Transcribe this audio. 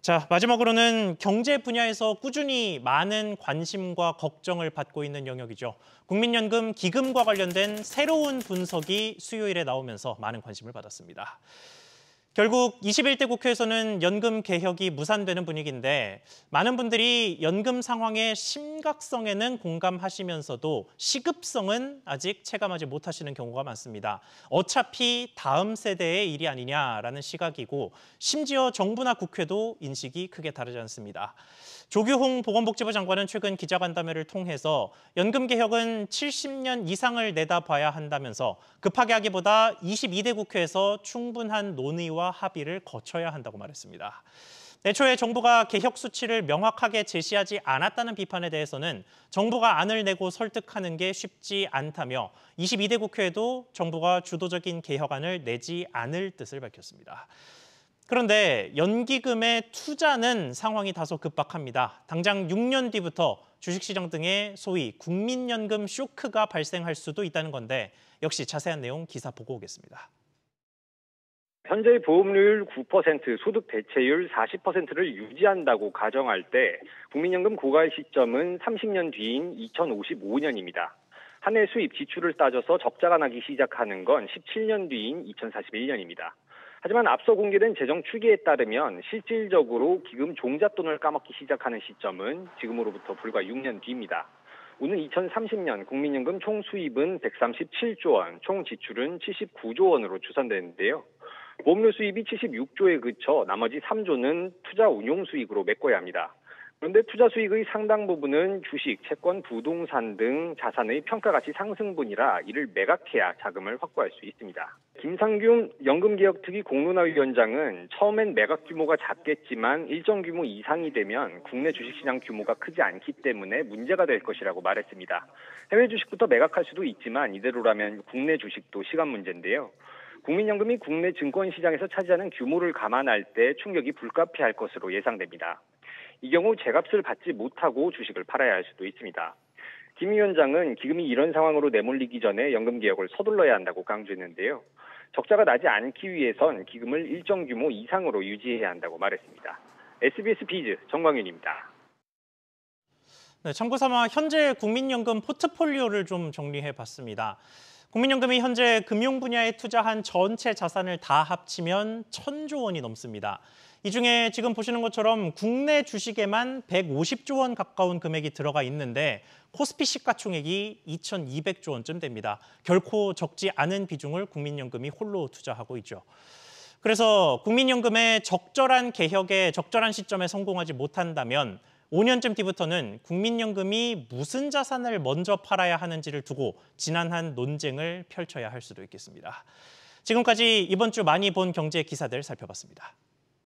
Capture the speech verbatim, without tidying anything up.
자, 마지막으로는 경제 분야에서 꾸준히 많은 관심과 걱정을 받고 있는 영역이죠. 국민연금 기금과 관련된 새로운 분석이 수요일에 나오면서 많은 관심을 받았습니다. 결국 이십일 대 국회에서는 연금 개혁이 무산되는 분위기인데 많은 분들이 연금 상황의 심각성에는 공감하시면서도 시급성은 아직 체감하지 못하시는 경우가 많습니다. 어차피 다음 세대의 일이 아니냐라는 시각이고 심지어 정부나 국회도 인식이 크게 다르지 않습니다. 조규홍 보건복지부 장관은 최근 기자간담회를 통해서 연금 개혁은 칠십 년 이상을 내다봐야 한다면서 급하게 하기보다 이십이 대 국회에서 충분한 논의와 합의를 거쳐야 한다고 말했습니다. 애초에 정부가 개혁 수치를 명확하게 제시하지 않았다는 비판에 대해서는 정부가 안을 내고 설득하는 게 쉽지 않다며 이십이 대 국회에도 정부가 주도적인 개혁안을 내지 않을 뜻을 밝혔습니다. 그런데 연기금의 투자는 상황이 다소 급박합니다. 당장 육 년 뒤부터 주식시장 등의 소위 국민연금 쇼크가 발생할 수도 있다는 건데 역시 자세한 내용 기사 보고 오겠습니다. 현재 보험료율 구 퍼센트, 소득 대체율 사십 퍼센트를 유지한다고 가정할 때 국민연금 고갈 시점은 삼십 년 뒤인 이천오십오 년입니다. 한 해 수입, 지출을 따져서 적자가 나기 시작하는 건 십칠 년 뒤인 이천사십일 년입니다. 하지만 앞서 공개된 재정 추계에 따르면 실질적으로 기금 종잣돈을 까먹기 시작하는 시점은 지금으로부터 불과 육 년 뒤입니다. 오는 이천삼십 년 국민연금 총 수입은 백삼십칠 조 원, 총 지출은 칠십구 조 원으로 추산되는데요. 보험료 수입이 칠십육 조에 그쳐 나머지 삼 조는 투자 운용 수익으로 메꿔야 합니다. 그런데 투자 수익의 상당 부분은 주식, 채권, 부동산 등 자산의 평가가치 상승분이라 이를 매각해야 자금을 확보할 수 있습니다. 김상균 연금개혁특위 공론화위원장은 처음엔 매각 규모가 작겠지만 일정 규모 이상이 되면 국내 주식시장 규모가 크지 않기 때문에 문제가 될 것이라고 말했습니다. 해외 주식부터 매각할 수도 있지만 이대로라면 국내 주식도 시간 문제인데요. 국민연금이 국내 증권시장에서 차지하는 규모를 감안할 때 충격이 불가피할 것으로 예상됩니다. 이 경우 제값을 받지 못하고 주식을 팔아야 할 수도 있습니다. 김 위원장은 기금이 이런 상황으로 내몰리기 전에 연금개혁을 서둘러야 한다고 강조했는데요. 적자가 나지 않기 위해선 기금을 일정 규모 이상으로 유지해야 한다고 말했습니다. 에스비에스 비즈 정광윤입니다. 네, 참고삼아 현재 국민연금 포트폴리오를 좀 정리해봤습니다. 국민연금이 현재 금융 분야에 투자한 전체 자산을 다 합치면 천조 원이 넘습니다. 이 중에 지금 보시는 것처럼 국내 주식에만 백오십 조 원 가까운 금액이 들어가 있는데 코스피 시가총액이 이천이백 조 원쯤 됩니다. 결코 적지 않은 비중을 국민연금이 홀로 투자하고 있죠. 그래서 국민연금의 적절한 개혁에 적절한 시점에 성공하지 못한다면 오 년쯤 뒤부터는 국민연금이 무슨 자산을 먼저 팔아야 하는지를 두고 지난한 논쟁을 펼쳐야 할 수도 있겠습니다. 지금까지 이번 주 많이 본 경제 기사들 살펴봤습니다.